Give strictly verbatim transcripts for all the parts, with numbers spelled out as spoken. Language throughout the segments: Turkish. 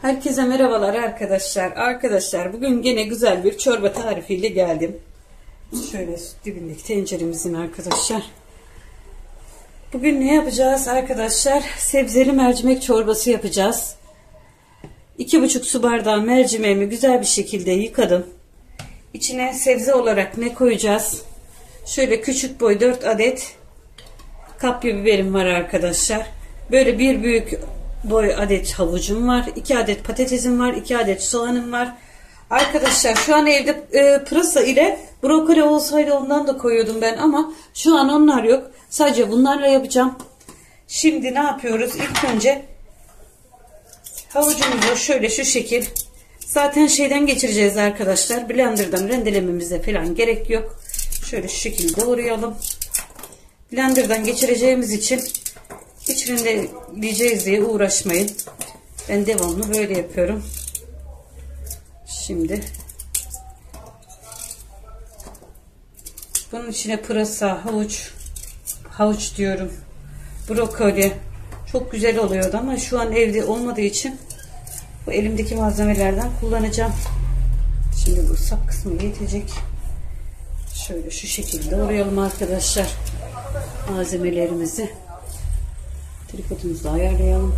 Herkese merhabalar arkadaşlar. Arkadaşlar bugün gene güzel bir çorba tarifiyle geldim. Şöyle dibindeki tenceremizin arkadaşlar. Bugün ne yapacağız arkadaşlar? Sebzeli mercimek çorbası yapacağız. iki buçuk su bardağı mercimeğimi güzel bir şekilde yıkadım. İçine sebze olarak ne koyacağız? Şöyle küçük boy dört adet kapya biberim var arkadaşlar. Böyle bir büyük boy adet havucum var. iki adet patatesim var. iki adet soğanım var. Arkadaşlar şu an evde e, pırasa ile brokoli olsaydı ondan da koyuyordum ben ama şu an onlar yok. Sadece bunlarla yapacağım. Şimdi ne yapıyoruz? İlk önce havucumuzu şöyle şu şekil zaten şeyden geçireceğiz arkadaşlar. Blender'dan rendelememize falan gerek yok. Şöyle şu şekilde doğrayalım. Blender'dan geçireceğimiz için hiç rendeleyeceğiz diye uğraşmayın. Ben devamlı böyle yapıyorum. Şimdi bunun içine pırasa, havuç, havuç diyorum, brokoli çok güzel oluyordu ama şu an evde olmadığı için bu elimdeki malzemelerden kullanacağım. Şimdi bu sap kısmı yetecek. Şöyle şu şekilde doğrayalım arkadaşlar malzemelerimizi. Tripodumuzu ayarlayalım.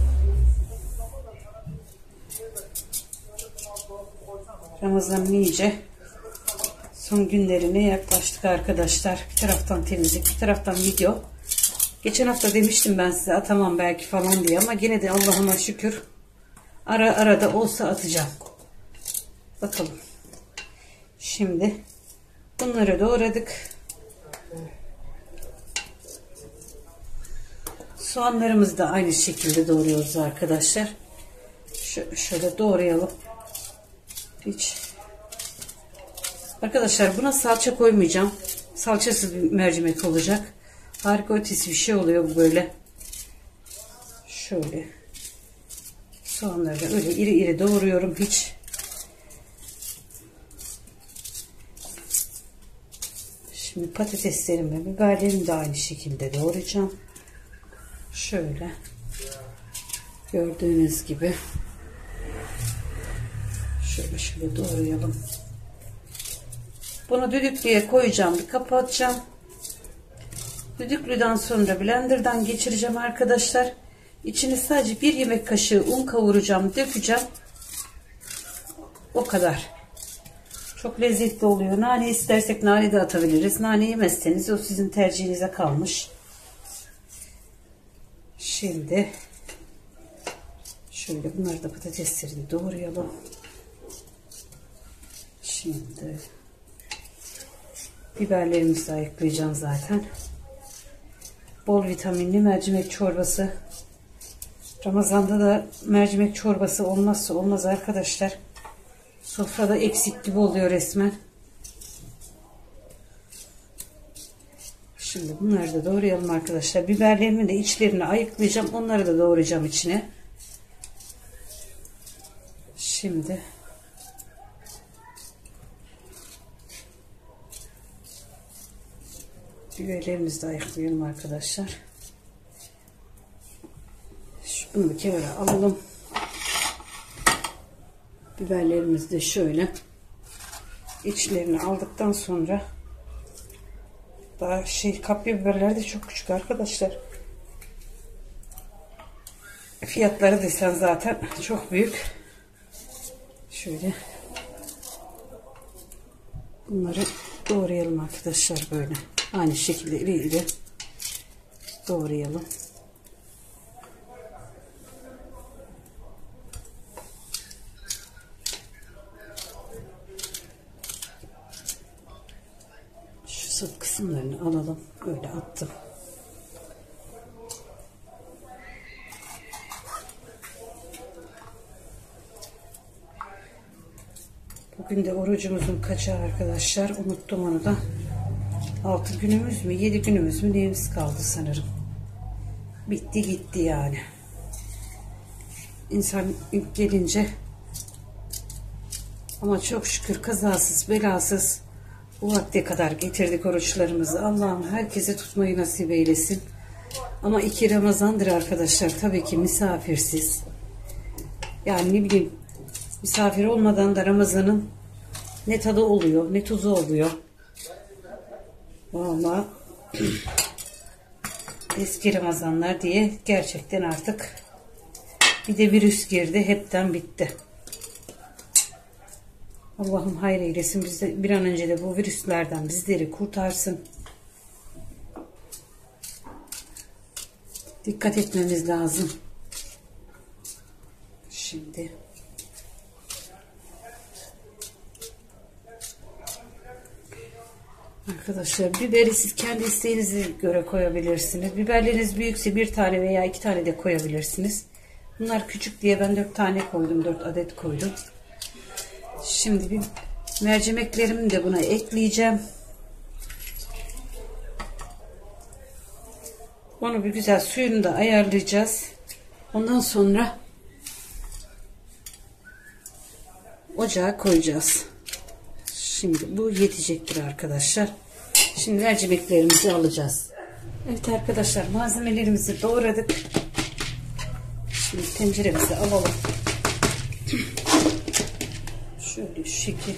Ramazan'ın iyice son günlerine yaklaştık arkadaşlar. Bir taraftan temizlik, bir taraftan video. Geçen hafta demiştim ben size atamam belki falan diye ama yine de Allah'ıma şükür ara arada olsa atacağım. Bakalım. Şimdi bunları doğradık. Soğanlarımızı da aynı şekilde doğruyoruz arkadaşlar. Şöyle, şöyle doğrayalım. Hiç. Arkadaşlar buna salça koymayacağım. Salçasız bir mercimek olacak. Harika ötesi bir şey oluyor bu böyle. Şöyle. Soğanları da öyle iri iri doğruyorum hiç. Şimdi patateslerimi ve biberlerimi de aynı şekilde doğrayacağım. Şöyle gördüğünüz gibi şöyle şöyle doğrayalım. Bunu düdüklüye koyacağım, bir kapatacağım. Düdüklüden sonra blenderdan geçireceğim arkadaşlar. İçine sadece bir yemek kaşığı un kavuracağım, dökeceğim. O kadar. Çok lezzetli oluyor. Nane istersek nane de atabiliriz. Nane yemezseniz o sizin tercihinize kalmış. Şimdi şöyle bunları da patatesleri doğrayalım. Şimdi biberlerimizi de ayıklayacağım zaten. Bol vitaminli mercimek çorbası. Ramazan'da da mercimek çorbası olmazsa olmaz arkadaşlar. Sofrada eksik gibi oluyor resmen. Şimdi bunları da doğrayalım arkadaşlar. Biberlerimi de içlerini ayıklayacağım. Onları da doğrayacağım içine. Şimdi biberlerimizi de ayıklayalım arkadaşlar. Bunu bir kenara alalım. Biberlerimizi de şöyle içlerini aldıktan sonra daha şey kapya biberler de çok küçük arkadaşlar. Fiyatları desen zaten çok büyük. Şöyle bunları doğrayalım arkadaşlar böyle. Aynı şekilde iri iri doğrayalım. Şu sap kısımlarını alalım. Böyle attım. Bugün de orucumuzun kaçağı arkadaşlar. Unuttum onu da. altı günümüz mü yedi günümüz mü neyimiz kaldı sanırım. Bitti gitti yani. İnsan ilk gelince ama çok şükür kazasız belasız bu vakte kadar getirdik oruçlarımızı. Allah'ım herkese tutmayı nasip eylesin. Ama iki Ramazan'dır arkadaşlar. Tabii ki misafirsiz. Yani ne bileyim, misafir olmadan da Ramazan'ın ne tadı oluyor ne tuzu oluyor. Vallahi eski Ramazanlar diye gerçekten artık bir de virüs girdi, hepten bitti. Allah'ım hayır eylesin, biz de bir an önce de bu virüslerden bizleri kurtarsın. Dikkat etmemiz lazım. Şimdi arkadaşlar, biberi siz kendi isteğinize göre koyabilirsiniz. Biberleriniz büyükse bir tane veya iki tane de koyabilirsiniz. Bunlar küçük diye ben dört tane koydum. dört adet koydum. Şimdi bir mercimeklerimi de buna ekleyeceğim. Onu bir güzel suyunu da ayarlayacağız. Ondan sonra ocağa koyacağız. Şimdi bu yetecektir arkadaşlar. Şimdi mercimeklerimizi alacağız. Evet arkadaşlar, malzemelerimizi doğradık. Şimdi tenceremizi alalım. Şöyle şu şekil.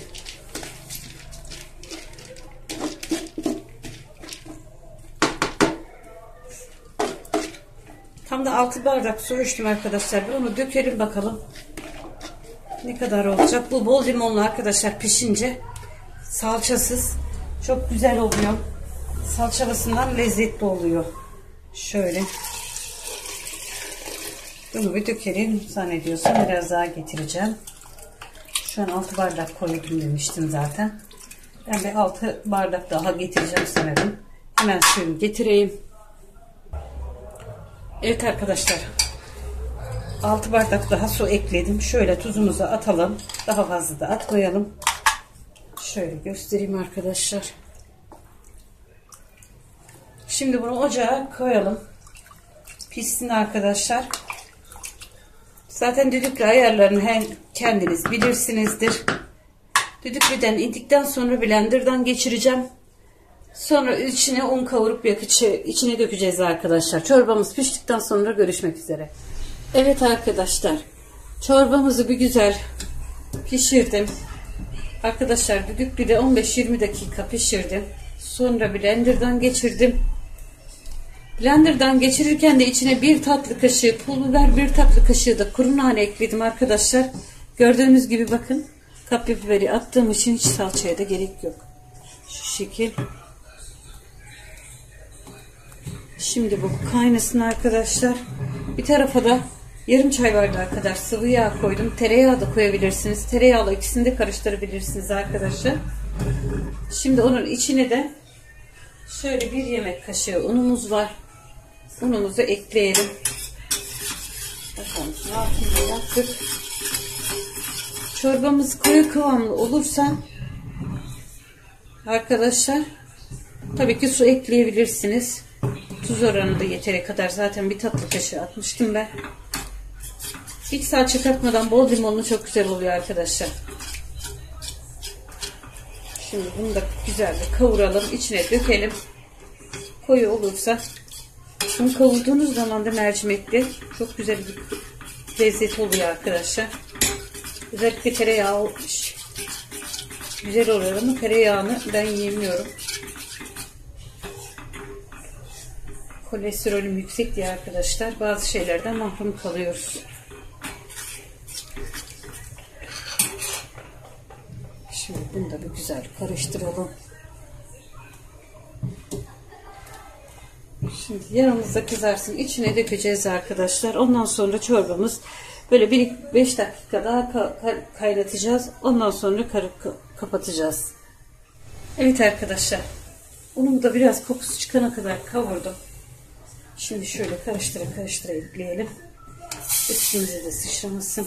Tam da altı bardak su içtim arkadaşlar. Onu dökelim bakalım ne kadar olacak. Bu bol limonlu arkadaşlar, pişince salçasız çok güzel oluyor. Salçalısından lezzetli oluyor. Şöyle. Bunu bir dökelim. Zannediyorsam biraz daha getireceğim. Şu an altı bardak koydum demiştim zaten. Ben bir altı bardak daha getireceğim sanırım. Hemen suyunu getireyim. Evet arkadaşlar, altı bardak daha su ekledim. Şöyle tuzumuzu atalım. Daha fazla da atmayalım. Şöyle göstereyim arkadaşlar. Şimdi bunu ocağa koyalım. Pişsin arkadaşlar. Zaten düdüklü ayarlarını hem kendiniz bilirsinizdir. Düdüklüden indikten sonra blenderdan geçireceğim. Sonra içine un kavurup içine dökeceğiz arkadaşlar. Çorbamız piştikten sonra görüşmek üzere. Evet arkadaşlar, çorbamızı bir güzel pişirdim. Arkadaşlar düdüklüde on beş yirmi dakika pişirdim. Sonra blenderdan geçirdim. Blenderdan geçirirken de içine bir tatlı kaşığı pul biber, bir tatlı kaşığı da kuru nane ekledim arkadaşlar. Gördüğünüz gibi bakın, kapya biberi attığım için hiç salçaya da gerek yok. Şu şekil. Şimdi bu kaynasın arkadaşlar. Bir tarafa da yarım çay bardağı kadar sıvı yağ koydum. Tereyağı da koyabilirsiniz. Tereyağla ikisini de karıştırabilirsiniz arkadaşlar. Şimdi onun içine de şöyle bir yemek kaşığı unumuz var. Unumuzu ekleyelim. Bakalım altını yaktık. Çorbamız koyu kıvamlı olursa arkadaşlar tabii ki su ekleyebilirsiniz. Tuz oranı da yeteri kadar, zaten bir tatlı kaşığı atmıştım ben. Hiç salça katmadan bol limonlu çok güzel oluyor arkadaşlar. Şimdi bunu da güzelce kavuralım, içine dökelim. Koyu olursa, bunu kavurduğunuz zaman da mercimekli çok güzel bir lezzet oluyor arkadaşlar. Özellikle tereyağı olmuş. Güzel oluyor ama tereyağını ben yiyemiyorum. Kolesterolüm yüksek diye arkadaşlar bazı şeylerden mahrum kalıyoruz. Şimdi bunu da bir güzel karıştıralım. Şimdi yağımız da kızarsın, içine dökeceğiz arkadaşlar. Ondan sonra çorbamız böyle bir beş dakika daha kaynatacağız. Ondan sonra kapatacağız. Evet arkadaşlar, unumu da biraz kokusu çıkana kadar kavurdum. Şimdi şöyle karıştıra karıştıra ekleyelim. Üstümüze de sıçramasın.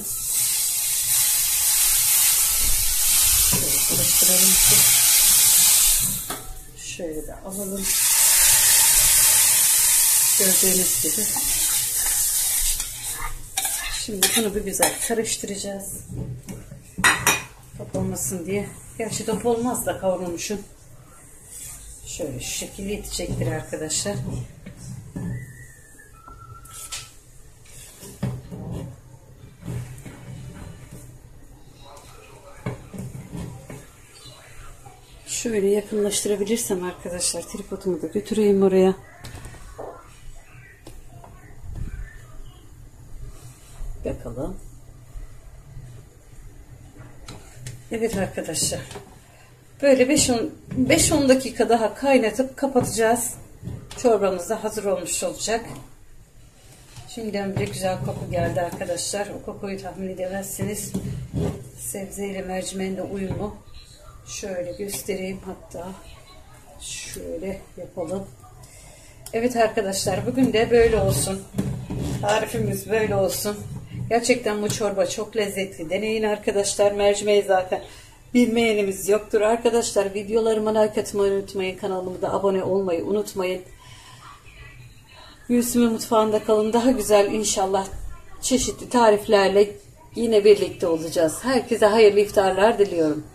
Şöyle karıştıralım ki. Şöyle de alalım. Gördüğünüz gibi. Şimdi bunu bir güzel karıştıracağız. Top olmasın diye. Gerçi top olmaz da kavrulmuşum. Şöyle şu şekilde yetecektir arkadaşlar. Şöyle yakınlaştırabilirsem arkadaşlar tripodumu da götüreyim oraya. Bakalım. Evet arkadaşlar. Böyle beş on dakika daha kaynatıp kapatacağız. Çorbamız da hazır olmuş olacak. Şimdiden bile güzel koku geldi arkadaşlar. O kokuyu tahmin edemezsiniz. Sebze ile mercimeğin de uyumu. Şöyle göstereyim, hatta şöyle yapalım. Evet arkadaşlar, bugün de böyle olsun. Tarifimiz böyle olsun. Gerçekten bu çorba çok lezzetli. Deneyin arkadaşlar. Mercimeği zaten bilmeyenimiz yoktur. Arkadaşlar videolarıma like atmayı unutmayın. Kanalıma da abone olmayı unutmayın. Gülsüm'ün mutfağında kalın. Daha güzel inşallah çeşitli tariflerle yine birlikte olacağız. Herkese hayırlı iftarlar diliyorum.